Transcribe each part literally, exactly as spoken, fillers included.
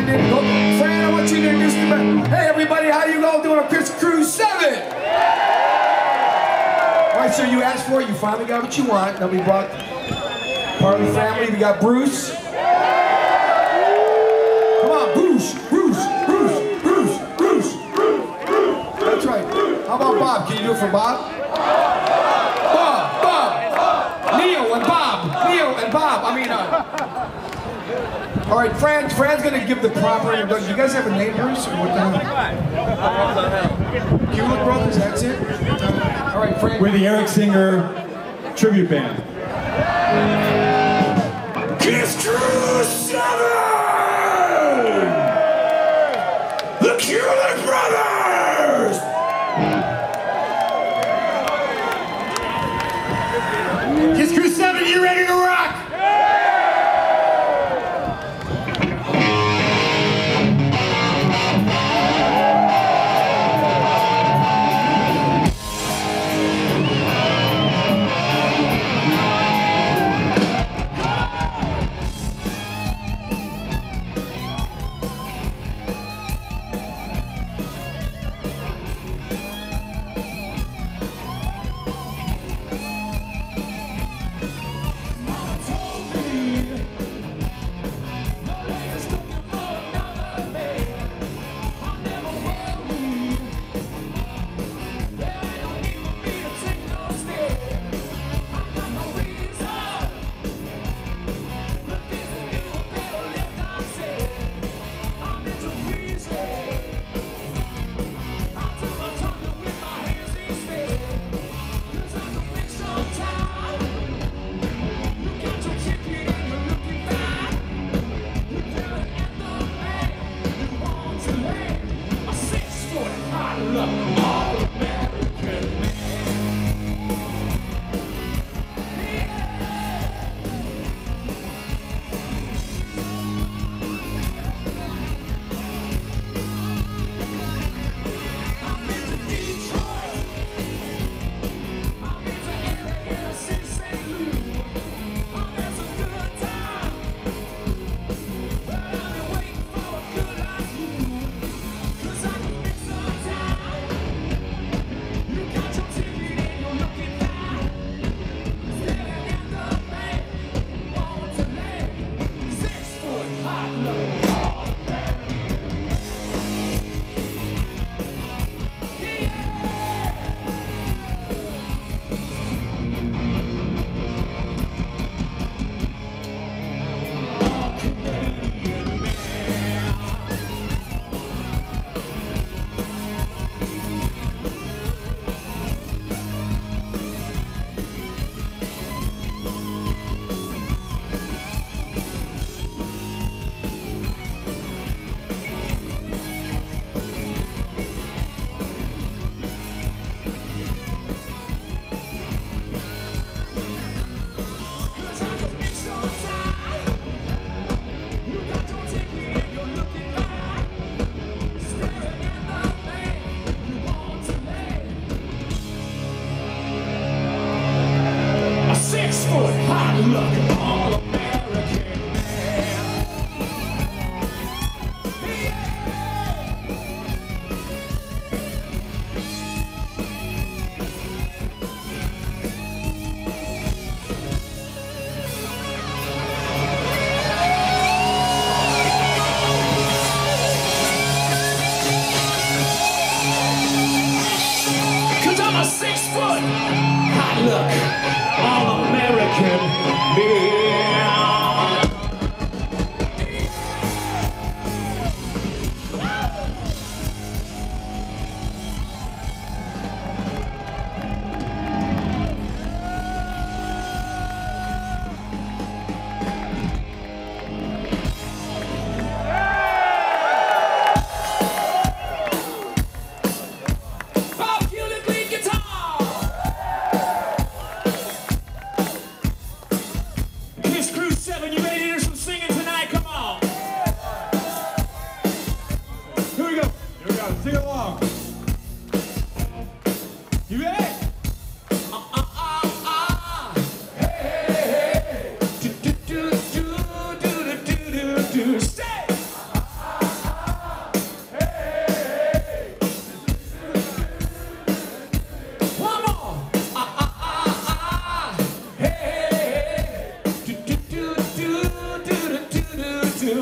to go. Fran, I want you to introduce me. Hey, everybody, how you all doing on Chris Cruise seven? All right, so you asked for it. You finally got what you want. Now we brought part of the family. We got Bruce. Come on, Bruce, Bruce, Bruce, Bruce, Bruce, Bruce, Bruce. That's right. How about Bob? Can you do it for Bob? Bob, Bob, Neil and Bob, Neil and Bob. I mean, uh, all right, Fran, Fran's gonna give the proper introduction. You guys have a name, Bruce, or what the hell? Hewlett Brothers, that's it? All right, Fran. We're the Eric Singer tribute band. Kiss Crew seven! The Hewlett Brothers! Kiss Crew seven, you ready to rock?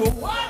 what?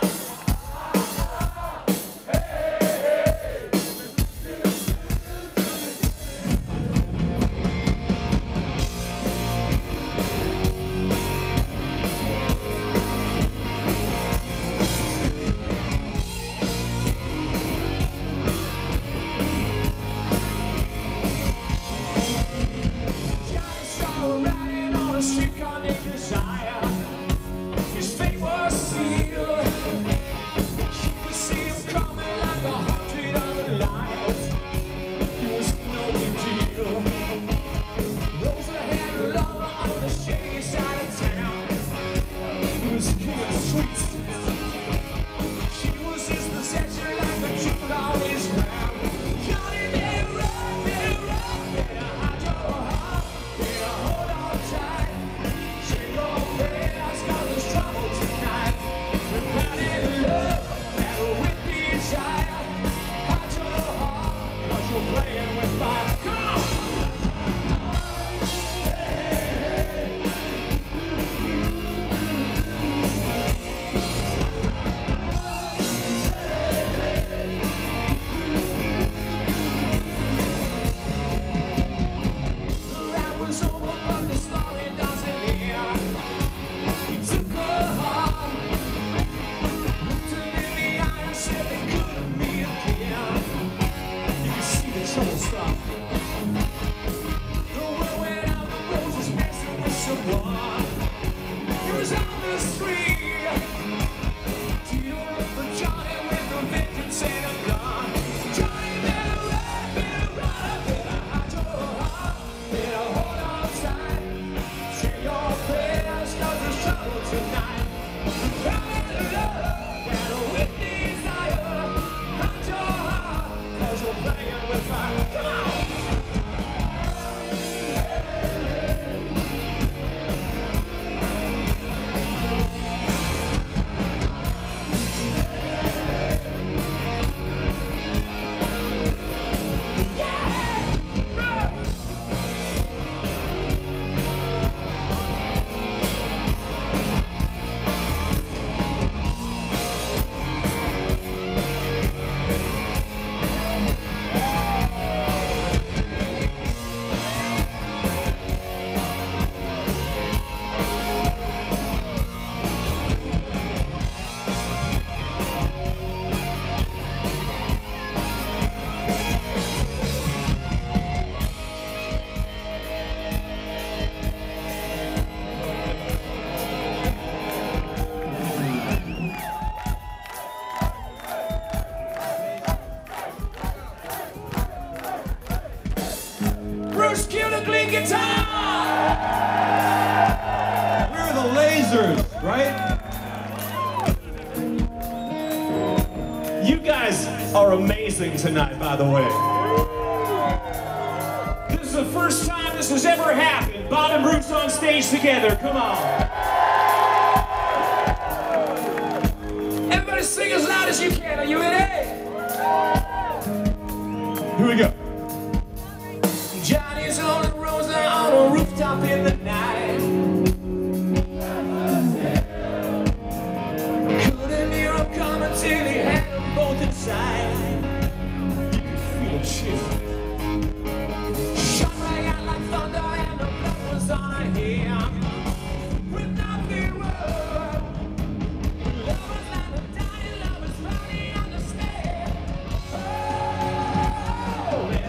Bruce, cue the clean guitar! We're the Lasers, right? You guys are amazing tonight, by the way. This is the first time this has ever happened. Bob and Bruce on stage together. Come on. Everybody sing as loud as you can. Are you ready? Here we go. Johnny's on a rose on a rooftop in the night. Couldn't hear him coming till he had them both inside. You could feel a chill. Shot right out like thunder and the blood was on him. With nothing wrong. Love is like a dying love is finally understand. Oh, yeah.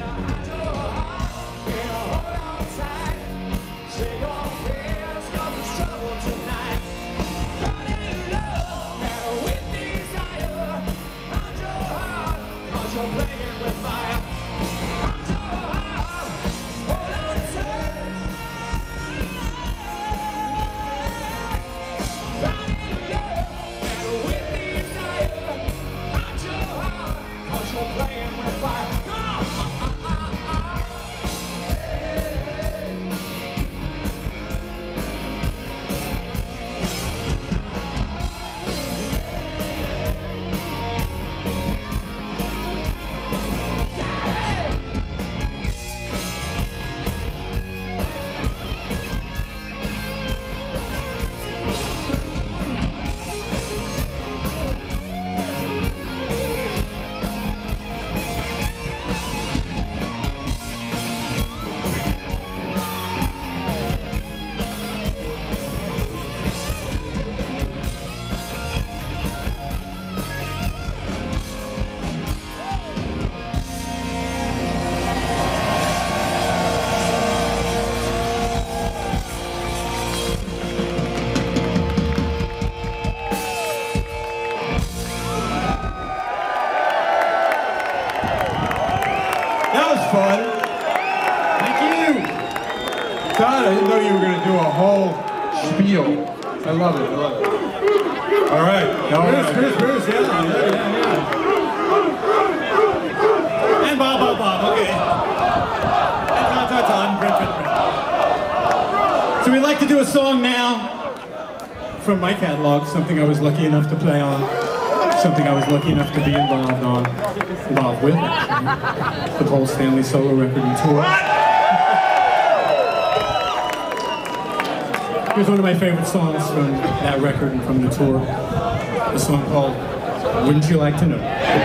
fun. Thank you. Todd, I didn't know you were going to do a whole spiel. I love it, I love it. All right. No, Bruce, no. Bruce, Bruce, yeah, yeah, yeah, yeah. And Bob, Bob, Bob, okay. And Todd, Todd, Todd, Brent, Brent, Brent. So we'd like to do a song now from my catalog, something I was lucky enough to play on, something I was lucky enough to be involved on, involved with, actually, the Paul Stanley solo record and tour. Here's one of my favorite songs from that record and from the tour, a song called Wouldn't You Like to Know?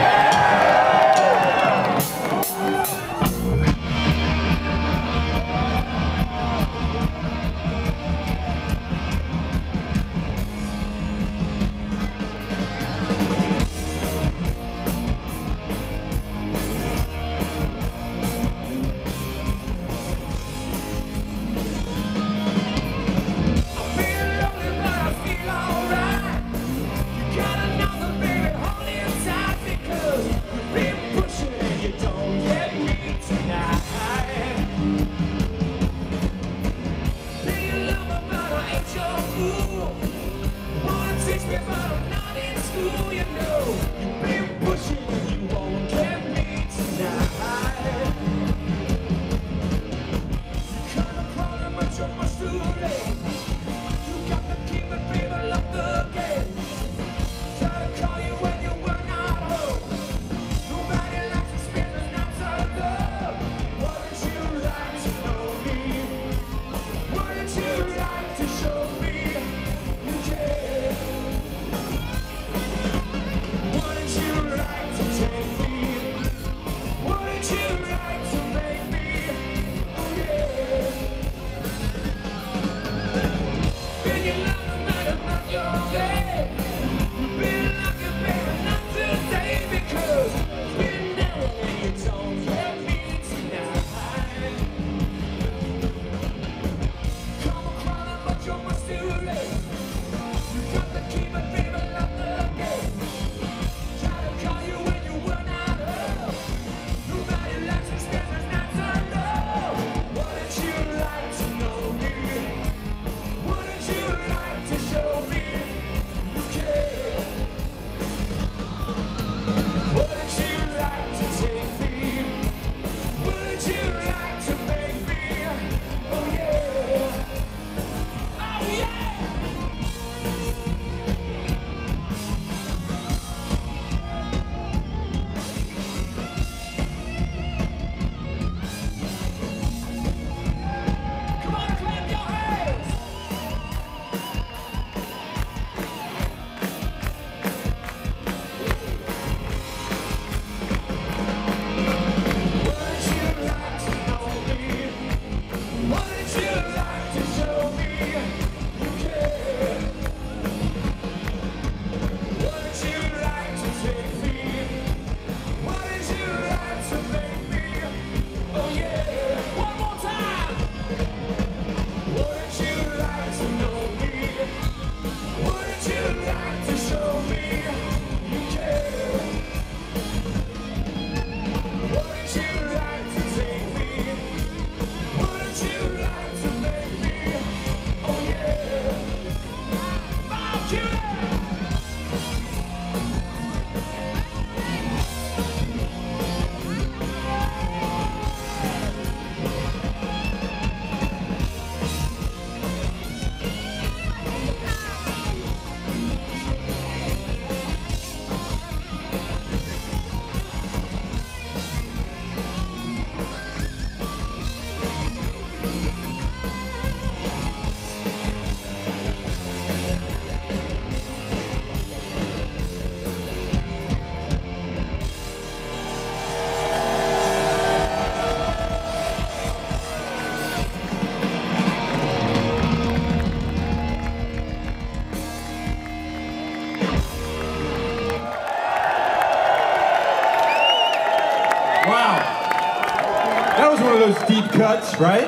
those deep cuts, right?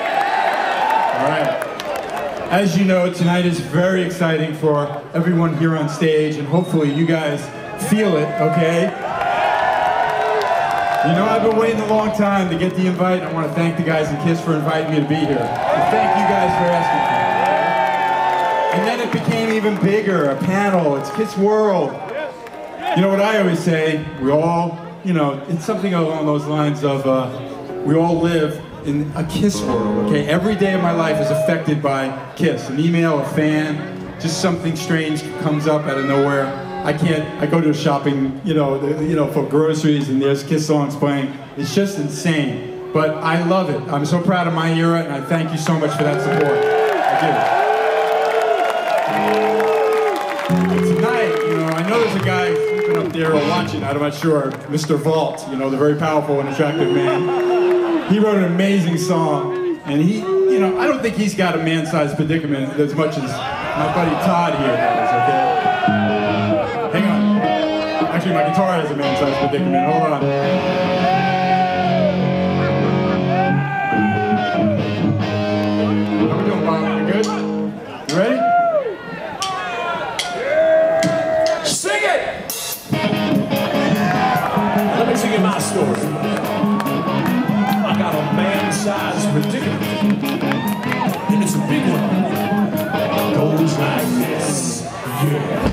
All right. As you know, tonight is very exciting for everyone here on stage, and hopefully you guys feel it, okay? You know, I've been waiting a long time to get the invite. I want to thank the guys in KISS for inviting me to be here. And thank you guys for asking me. And then it became even bigger, a panel. It's KISS World. You know what I always say? We all, you know, it's something along those lines of uh, we all live in a KISS world, okay? Every day of my life is affected by KISS. An email, a fan, just something strange comes up out of nowhere. I can't, I go to a shopping, you know, you know, for groceries and there's KISS songs playing. It's just insane. But I love it. I'm so proud of my era and I thank you so much for that support. I do. Tonight, you know, I know there's a guy up there watching, I'm not sure, Mister Vault, you know, the very powerful and attractive man. He wrote an amazing song and he, you know, I don't think he's got a man-sized predicament as much as my buddy Todd here does, okay? Hang on. Actually, my guitar has a man-sized predicament. Hold on. How we doing, Bob? We good? You ready? Sing it! Let me tell you my story. I got a man-sized predicament, and it's a big one. It goes like this. Yeah.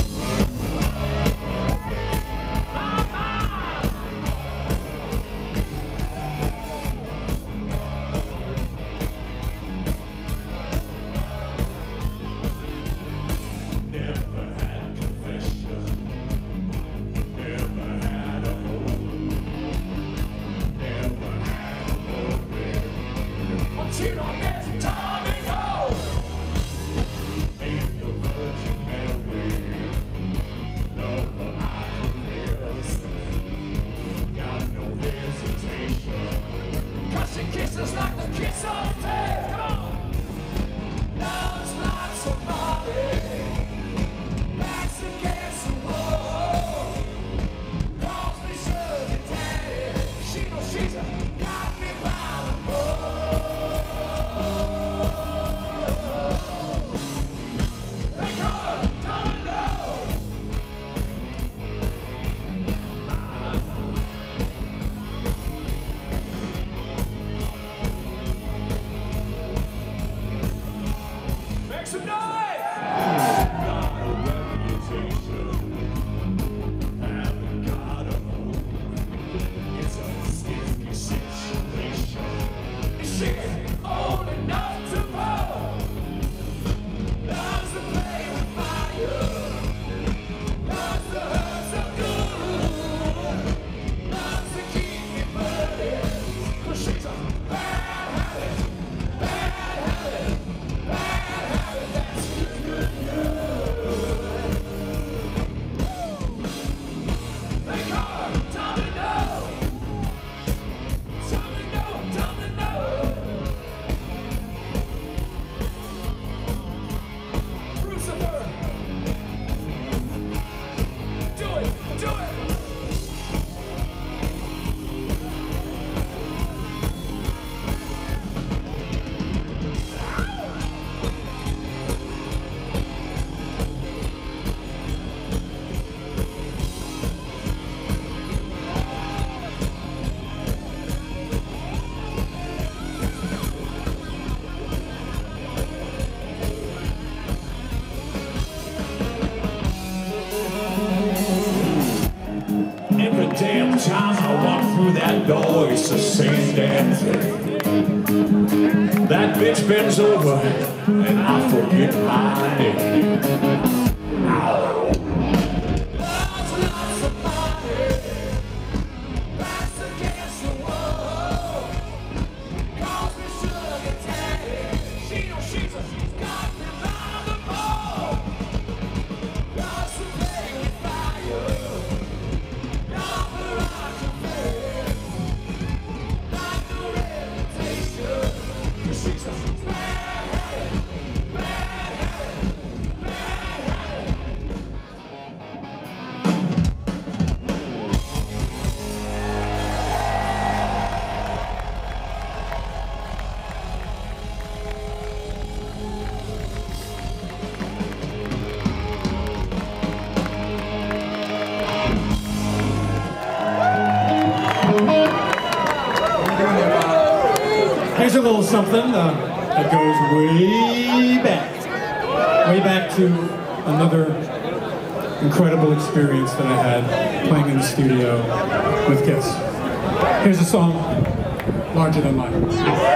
Damn time I walk through that door, it's the same damn thing. That bitch bends over and I forget my name. Ow. little something uh, that goes way back. Way back to another incredible experience that I had playing in the studio with Kiss. Here's a song, Larger Than Life.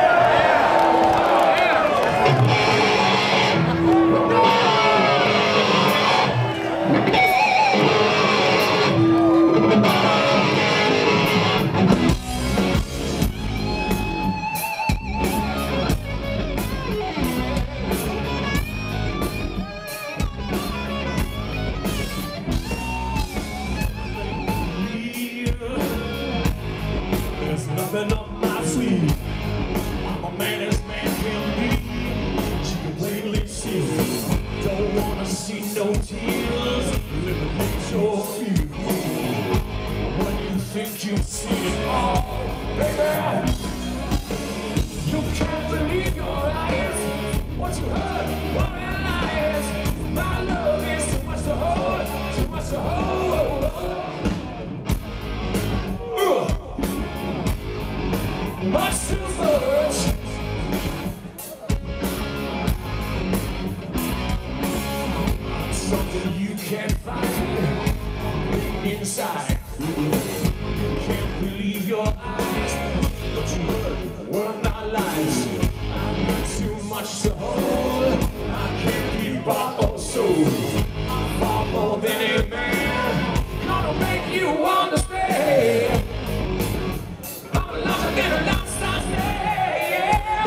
There's nothing up my sleeve. I'm a man as man can be. She can plainly see. Don't wanna see no tears. Eliminate your fear. When you think you've seen it all, baby, you can't believe your eyes. What you heard, what realize. My love is too much to hold, too much to hold. Much too much. Something you can't find inside. You can't believe your eyes. What you heard were not lies. I'm not too much to hold. I can't keep up also. I'm far more than a man. Gonna make you understand. I'm larger than a lifestyle, yeah.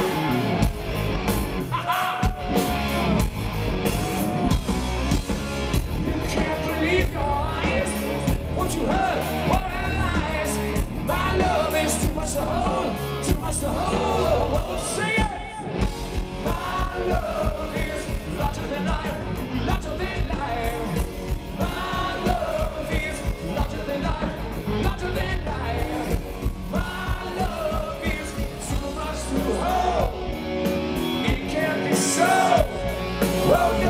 You can't believe your eyes. What you heard, what realize. My love is too much to hold, too much to hold. Sing it. My love is larger than life, larger than life. My love is larger than life, larger than life. My love is too much to hold. It can't be so. Oh no.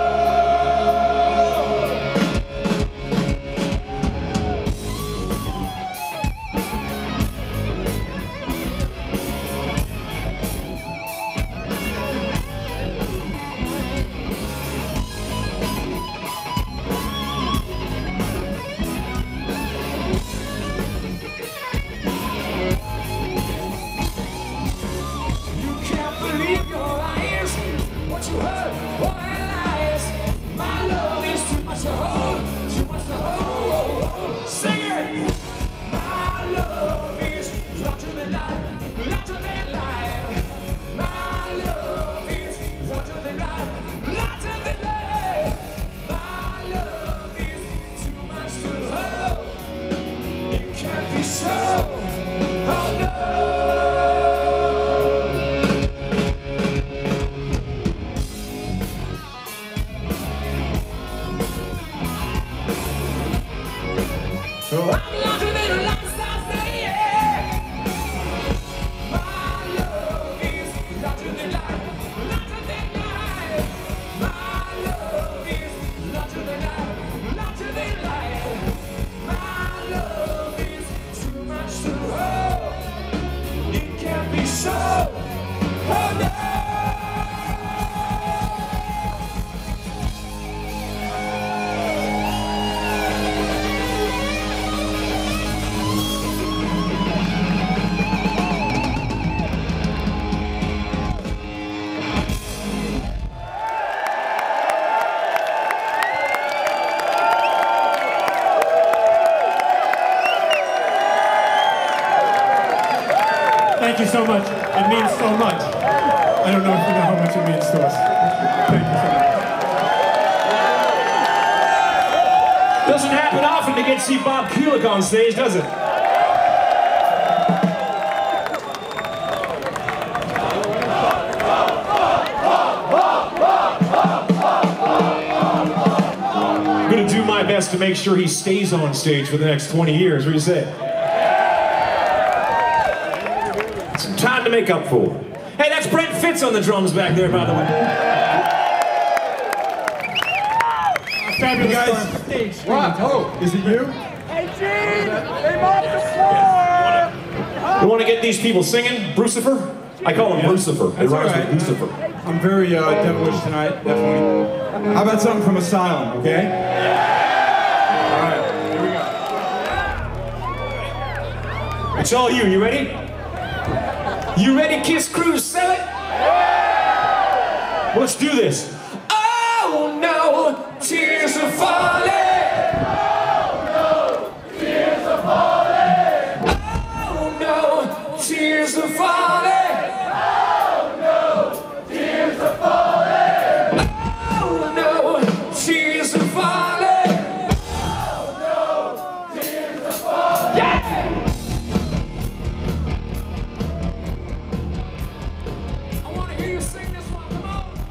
You can't believe your eyes. What you heard, what realize. My love is too much to hold, too much to hold. Sing it. My love is larger than life, larger than life. My love is larger than life, larger than life. My love is too much to hold. It can't be so. Oh no. I'm larger than a lifestyle, say yeah. My love is larger than life, larger than life. My love is larger than life, larger than life. My love is too much to hold. It can't be so. Oh no. Thank you so much. It means so much. I don't know if you know how much it means to us. Thank you so much. Doesn't happen often to get to see Bob Kulick on stage, does it? I'm gonna do my best to make sure he stays on stage for the next twenty years. What do you say? Some time to make up for. Hey, that's Brent Fitz on the drums back there, by the way. Fabulous Guys, on stage. What? Oh, is it you? Hey, Gene! They off the floor! You want to get these people singing, Brucifer? I call him Lucifer. It That's rhymes all right. with Lucifer. I'm very uh, devilish tonight, definitely. How about something from Asylum, okay? All right, here we go. It's all you. You ready? You ready, Kiss Crew? Sell it? Let's do this. Oh no, tears are falling. Tears are falling. Oh no, tears are falling. Oh no, tears are falling. Oh no, tears are falling. Yeah! I want to hear you sing this one. Come on.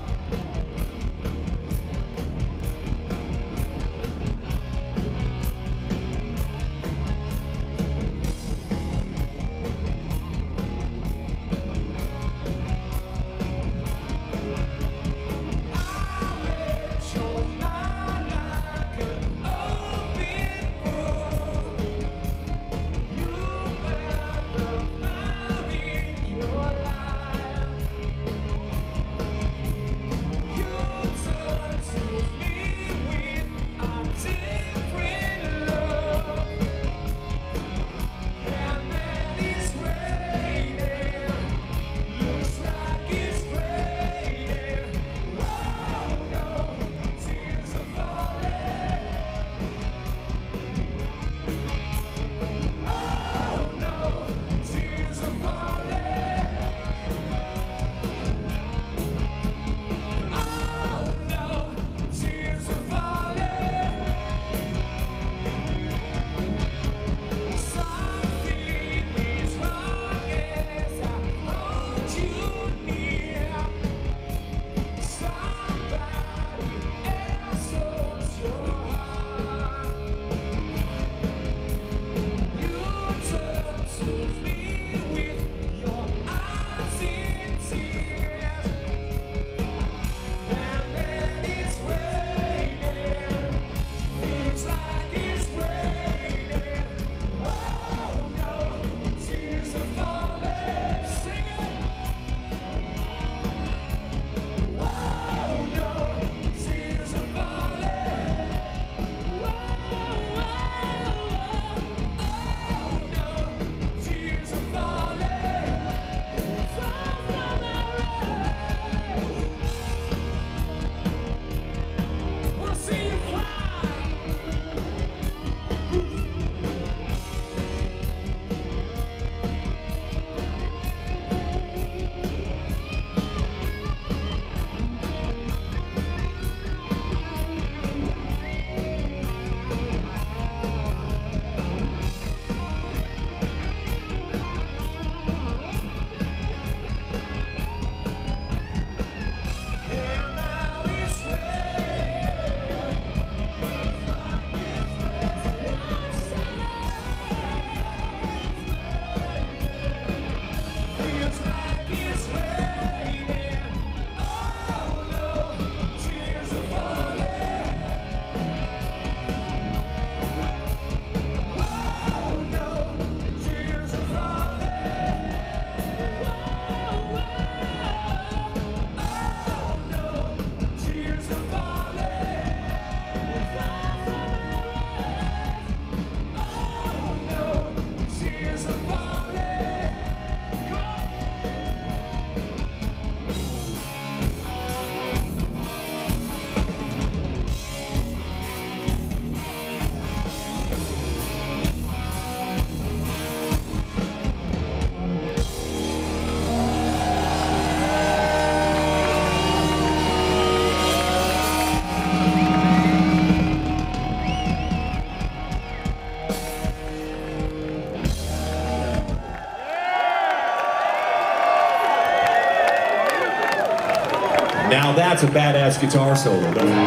Now that's a badass guitar solo, doesn't it?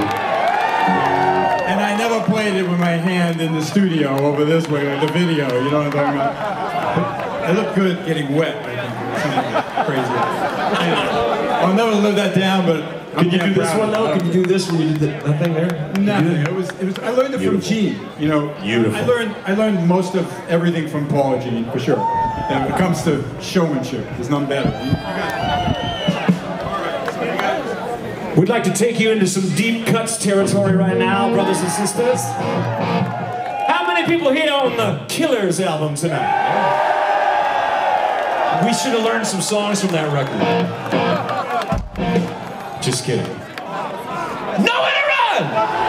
And I never played it with my hand in the studio over this way, like the video, you know what I'm talking about? It looked good getting wet, I think. Something crazy. Anyway, I'll never live that down, but Could you do this one though? Could you do this when you did the, that thing there? Nothing. It was. It was. I learned it Beautiful. from Gene. You know. Beautiful. I learned. I learned most of everything from Paul and Gene for sure. Yeah, when it comes to showmanship, there's none better. You, you got All right, so you got We'd like to take you into some deep cuts territory right now, brothers and sisters. How many people here on the Killers album tonight? We should have learned some songs from that record. Just kidding. Nowhere to run!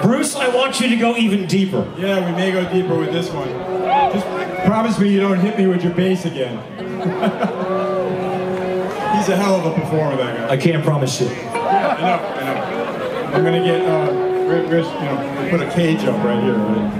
Bruce, I want you to go even deeper. Yeah, we may go deeper with this one. Just promise me you don't hit me with your bass again. He's a hell of a performer, that guy. I can't promise you. Yeah, I know, I know. I'm gonna get, uh, Rich, you know, put a cage up right here, right?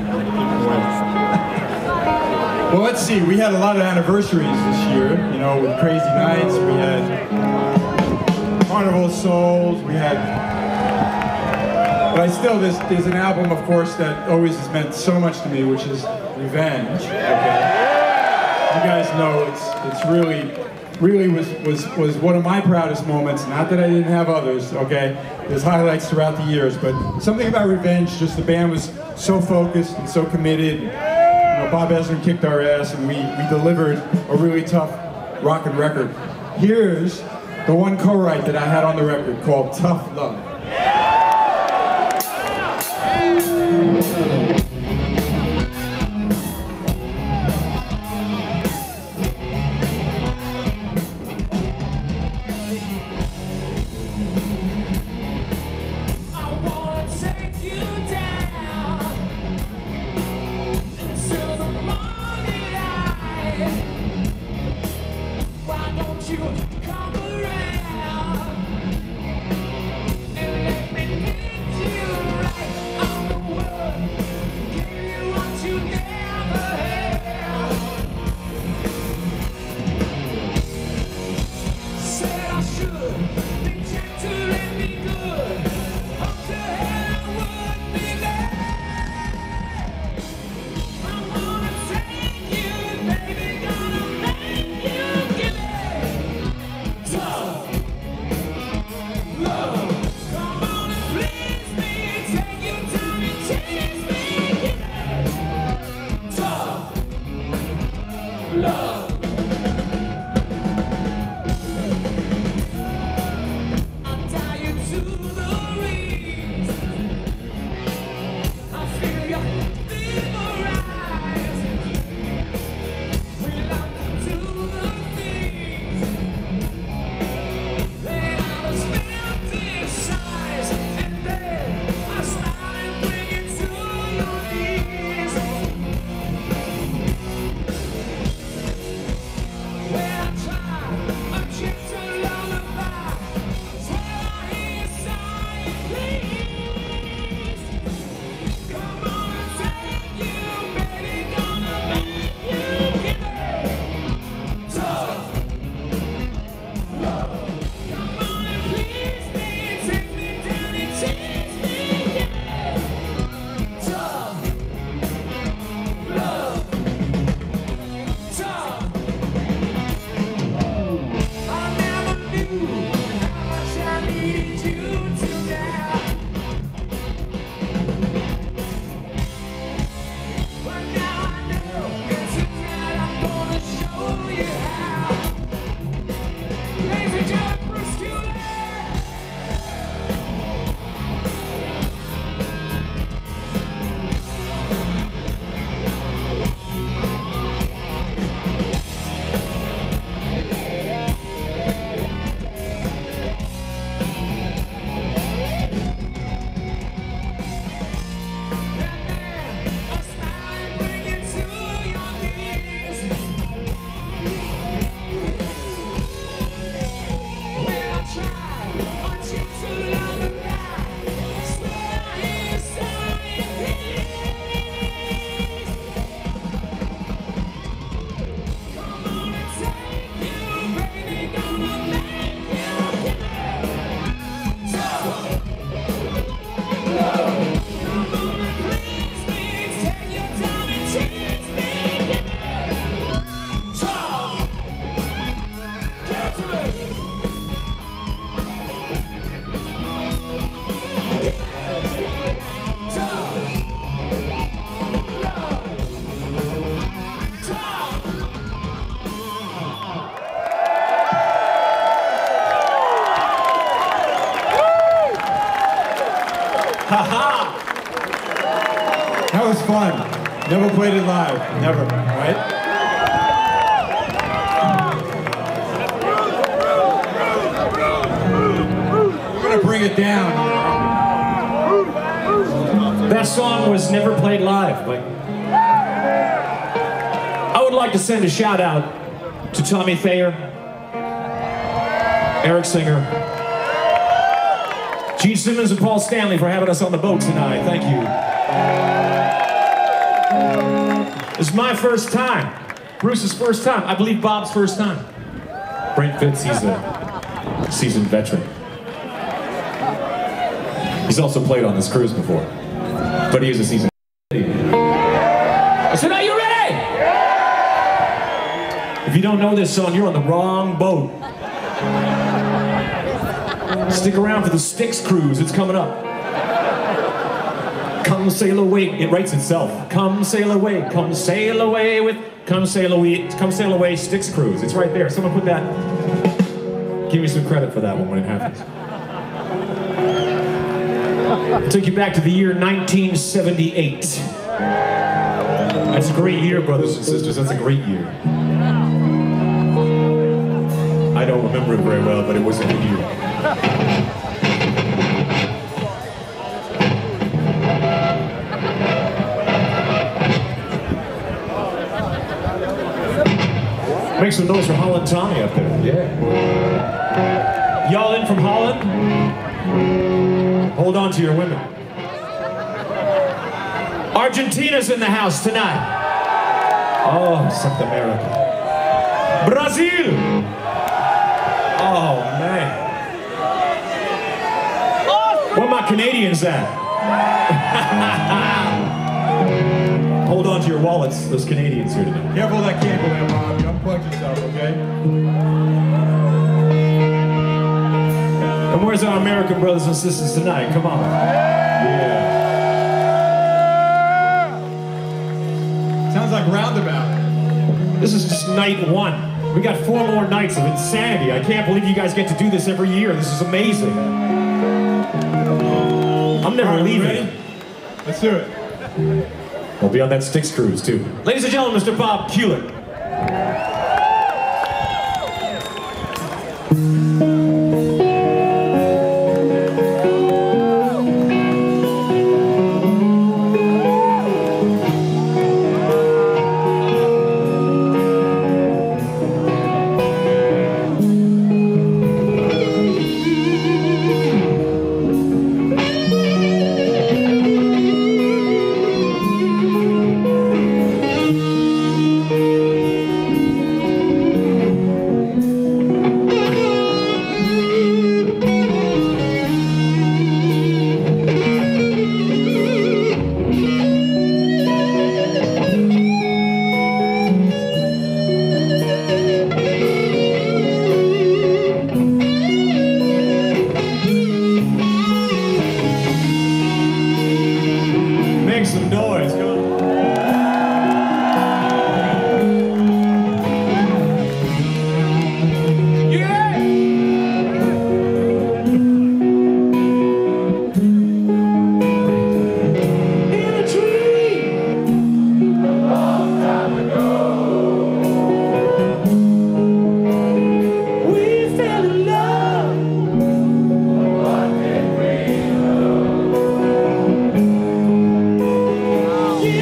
Well, let's see. We had a lot of anniversaries this year, you know, with Crazy Nights. We had Carnival of Souls. We had, but I still, there's, there's an album, of course, that always has meant so much to me, which is Revenge. Okay, you guys know it's it's really, really was was was one of my proudest moments. Not that I didn't have others. Okay, there's highlights throughout the years, but something about Revenge, just the band was so focused and so committed. You know, Bob Ezrin kicked our ass, and we we delivered a really tough rockin' record. Here's the one co-write that I had on the record called Tough Love. That was fun. Never played it live. Never, right? We're gonna bring it down. That song was never played live. Like, I would like to send a shout out to Tommy Thayer, Eric Singer, Gene Simmons and Paul Stanley for having us on the boat tonight. Thank you. This is my first time. Bruce's first time. I believe Bob's first time. Brent Fitz, he's a seasoned veteran. He's also played on this cruise before, but he is a seasoned. I said, are you ready? If you don't know this song, you're on the wrong boat. Stick around for the Styx cruise, it's coming up. Come sail away, it writes itself. Come sail away, come sail away with, come sail away, come sail away, Styx cruise. It's right there, someone put that, give me some credit for that one when it happens. I'll take you back to the year nineteen seventy-eight. That's a great year, brothers and sisters, that's a great year. I don't remember it very well, but it was a good year. Make some noise for Holland Tommy up there. Yeah. Y'all in from Holland? Hold on to your women. Argentina's in the house tonight. Oh, South America. Brazil! Oh, man. Where my Canadians at? Hold on to your wallets, those Canadians here tonight. Careful that cable there, Bob. You unplug yourself, okay? And where's our American brothers and sisters tonight? Come on. Yeah. Sounds like Roundabout. This is just night one. We got four more nights of insanity. I can't believe you guys get to do this every year. This is amazing. I'm never right, leaving. Ready? Let's do it. We'll be on that Styx cruise too. Ladies and gentlemen, Mister Bob Kulick. Some noise, come on. Yeah! In a tree, a long time ago, we fell in love. What did we know? Yeah.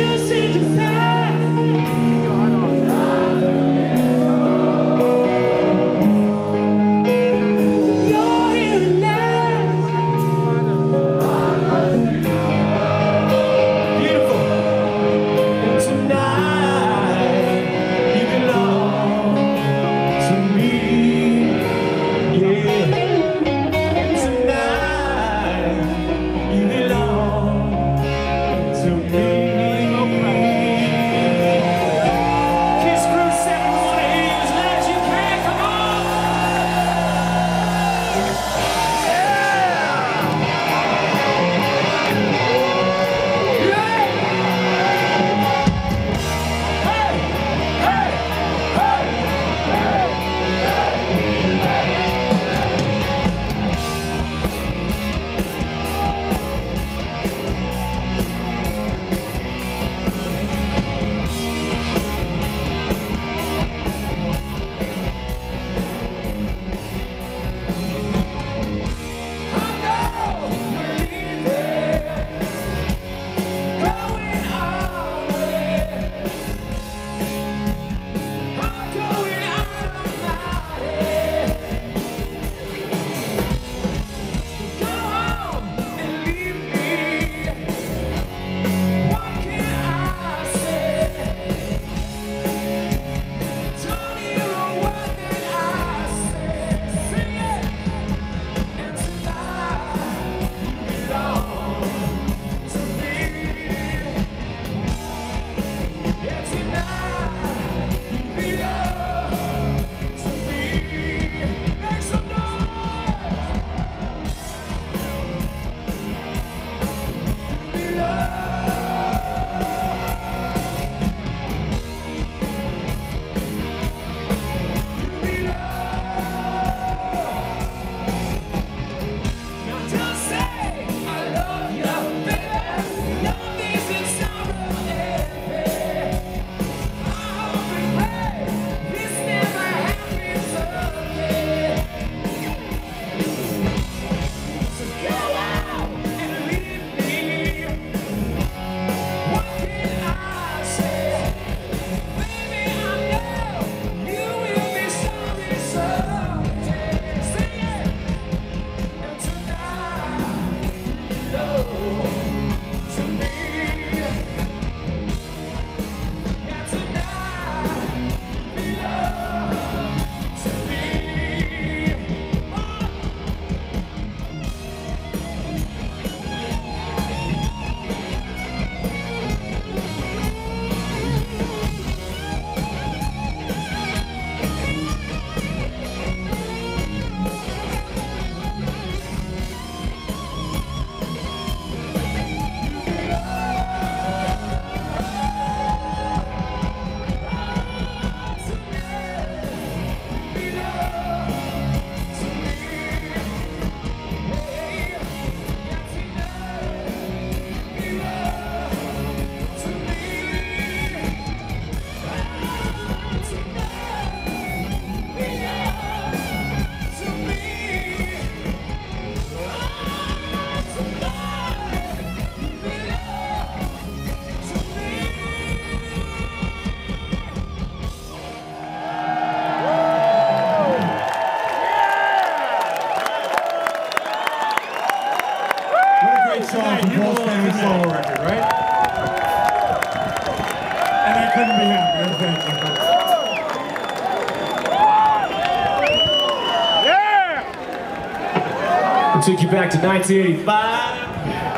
Take you back to nineteen eighty-five.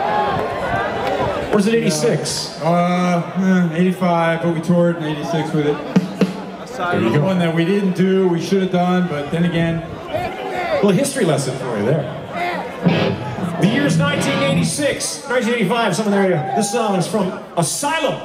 Or is it eighty-six? Uh, eighty-five, but we toured in eighty-six with it. There you go. One that we didn't do, we should have done, but then again. Well, a history lesson for you there. The year's nineteen eighty-six, nineteen eighty-five, something there. This song is from Asylum.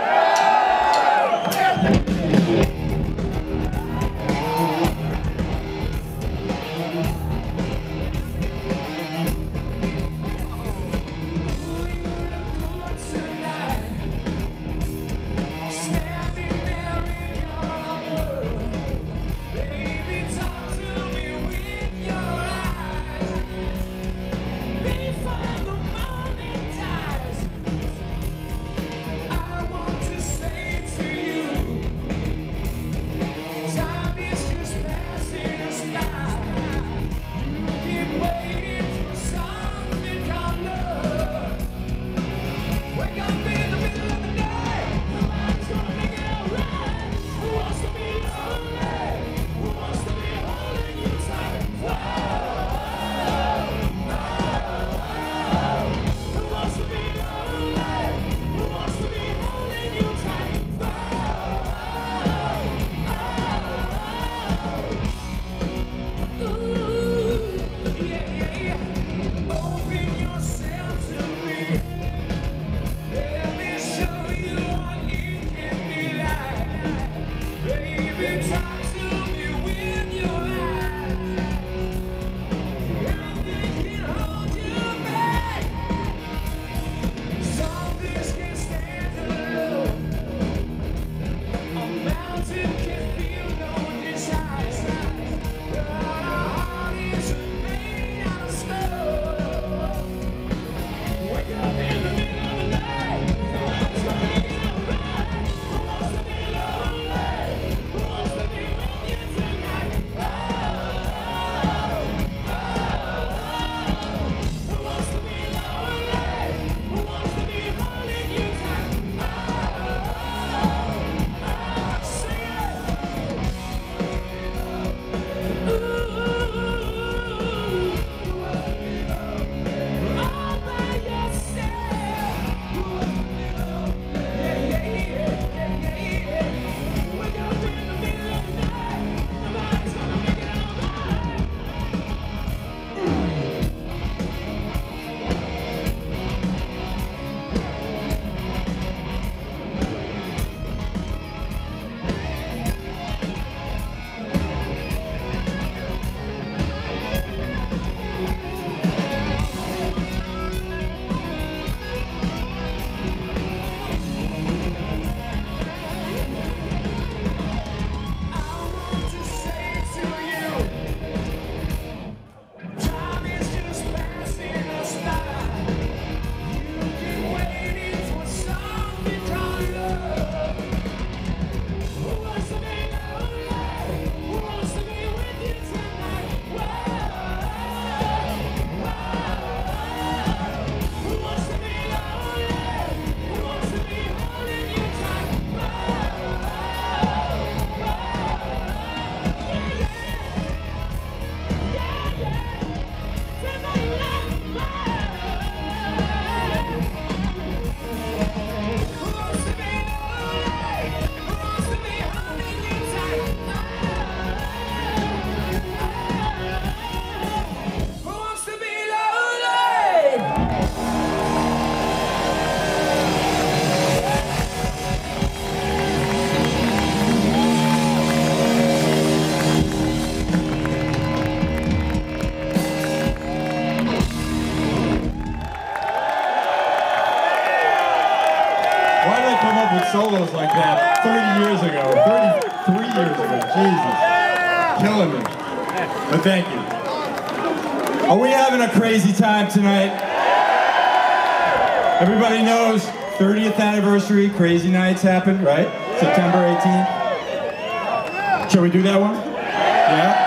Solos like that thirty years ago, thirty-three years ago, Jesus, killing me. But thank you. Are we having a crazy time tonight? Everybody knows thirtieth anniversary, crazy nights happened, right? September eighteenth. Shall we do that one? Yeah?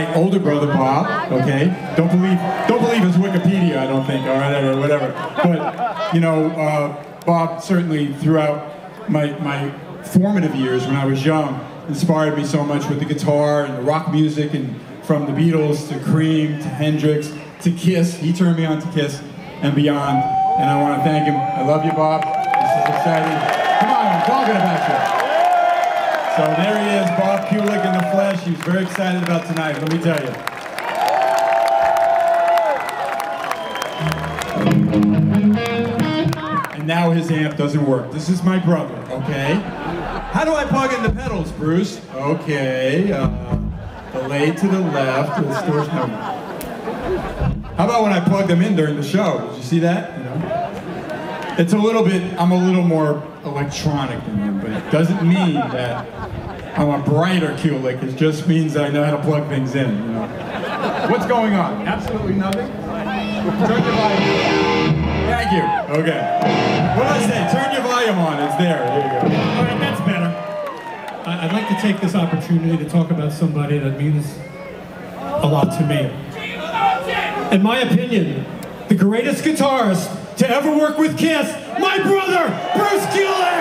my older brother Bob, okay? Don't believe don't believe his Wikipedia, I don't think, all right, or whatever. But, you know, uh, Bob certainly throughout my, my formative years when I was young inspired me so much with the guitar and the rock music, and from the Beatles to Cream to Hendrix to Kiss. He turned me on to Kiss and beyond, and I want to thank him. I love you, Bob. This is exciting. Come on, I'm talking about you. So there he is, Bob Kulick in the flesh. He was very excited about tonight, let me tell you. And now his amp doesn't work. This is my brother, okay? How do I plug in the pedals, Bruce? Okay, uh, delay to the left, distortion. No. How about when I plug them in during the show? Did you see that? You know? It's a little bit, I'm a little more electronic than him, but it doesn't mean that I'm a brighter Kulick. It just means that I know how to plug things in, you know? What's going on? Absolutely nothing? Turn your volume. Thank you. Okay. What did I say? Turn your volume on. It's there. There you go. All right, that's better. I- I'd like to take this opportunity to talk about somebody that means a lot to me. In my opinion, the greatest guitarist to ever work with Kiss, my brother, Bruce Kulick!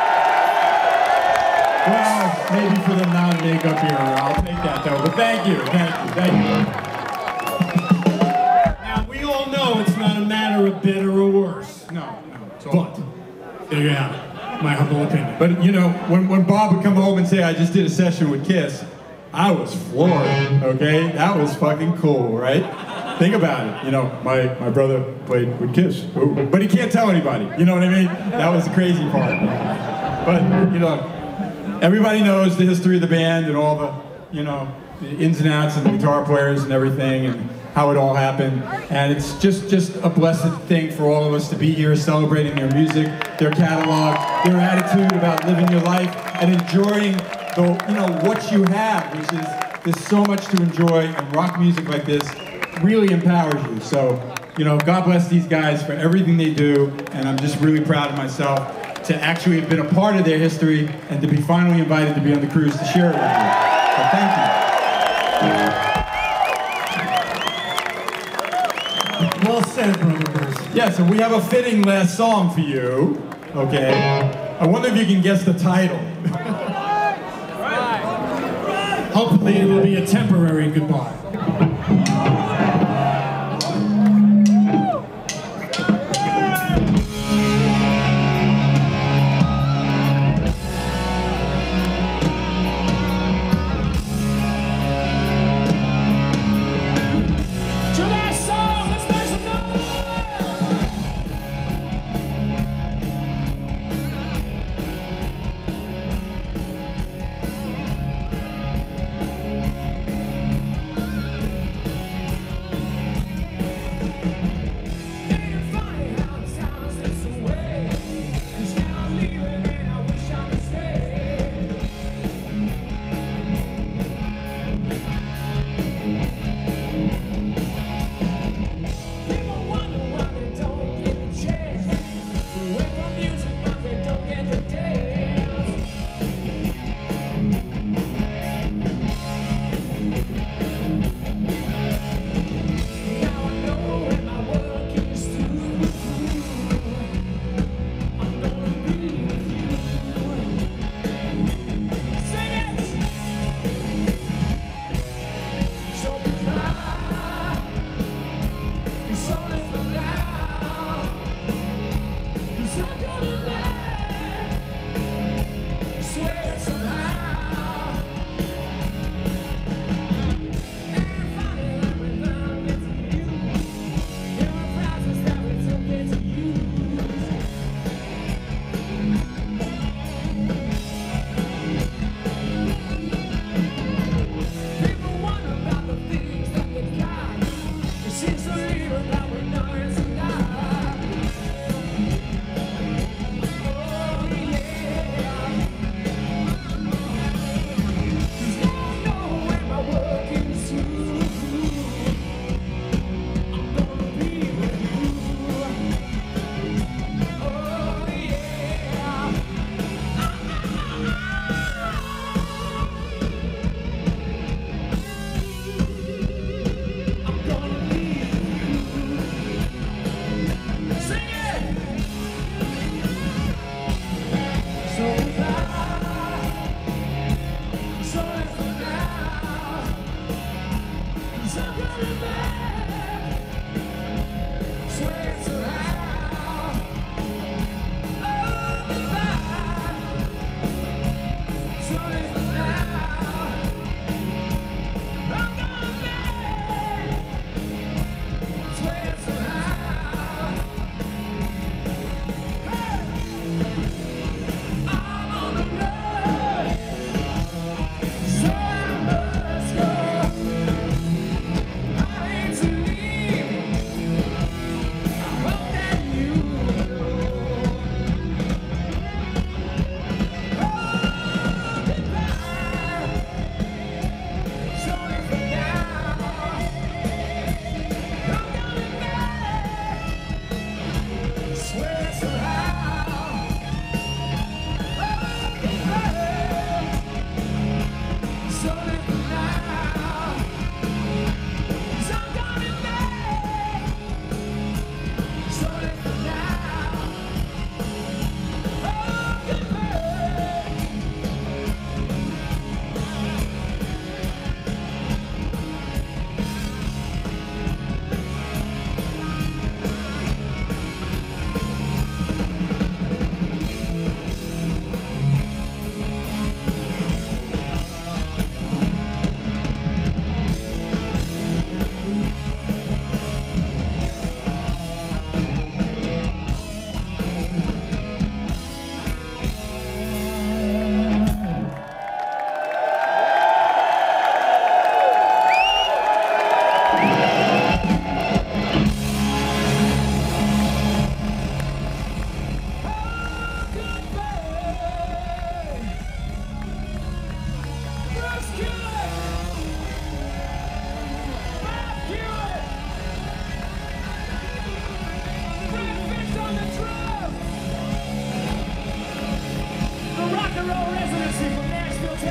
Well, maybe for the non-makeup era, I'll take that though, but thank you, thank you, thank you. Now, we all know it's not a matter of better or worse. No, no, it's all. But, there you have it, my humble opinion. But you know, when, when Bob would come home and say, I just did a session with Kiss, I was floored, okay? That was fucking cool, right? Think about it, you know, my, my brother played with Kiss, but he can't tell anybody, you know what I mean? That was the crazy part. But, you know, everybody knows the history of the band and all the, you know, the ins and outs and the guitar players and everything and how it all happened. And it's just, just a blessed thing for all of us to be here celebrating their music, their catalog, their attitude about living your life and enjoying the, you know, what you have, which is, there's so much to enjoy, and rock music like this really empowers you. So, you know, God bless these guys for everything they do, and I'm just really proud of myself to actually have been a part of their history and to be finally invited to be on the cruise to share it with you. So thank you. Well said, brother Bruce. Yeah, so we have a fitting last song for you, okay? I wonder if you can guess the title. Hopefully it will be a temporary goodbye.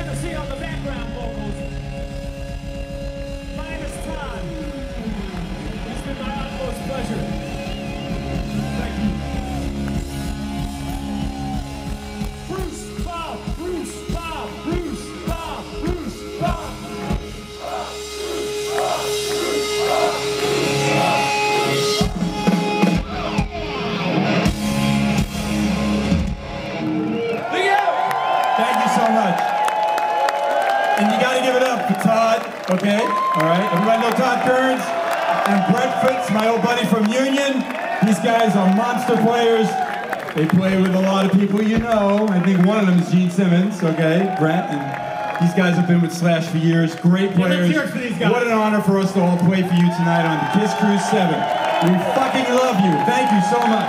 to see on the background vocals. My name is Todd. It's been my utmost pleasure. Thank you. Bruce, Bob, Bruce, Bob, Bruce, Bob, Bruce, Bob. Thank you so much. And you gotta give it up for Todd, okay? All right, everybody know Todd Kearns? And Brett Fritz, my old buddy from Union. These guys are monster players. They play with a lot of people you know. I think one of them is Gene Simmons, okay? Brett, and these guys have been with Slash for years. Great Yeah, let's players. hear it for these guys. What an honor for us to all play for you tonight on the Kiss Cruise seven. We fucking love you. Thank you so much.